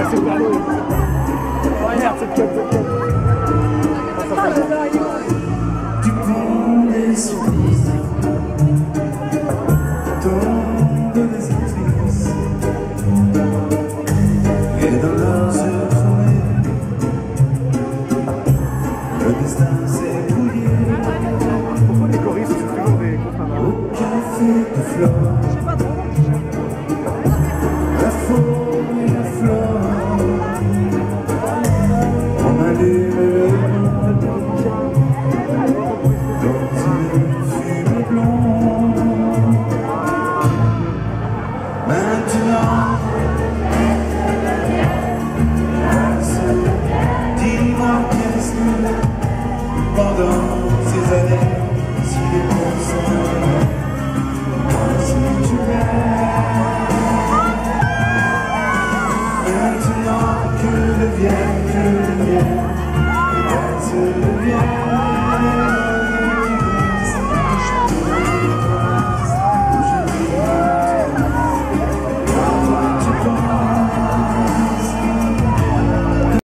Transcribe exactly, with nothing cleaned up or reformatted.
là, c'est pas l'eau. Oh merde, cette quête, cette quête. Du pont des souvenirs, tombent des actrices, et dans leurs yeux troués, le destin s'est brouillé. Pourquoi les choristes, c'est toujours des contrats? Au café de flore, la faune et la flore, on allume le dans une fumée blonde. Maintenant, dis-moi qu'est-ce que pendant ces années, si les consents, si tu m'aimes, maintenant que devienne, que devienne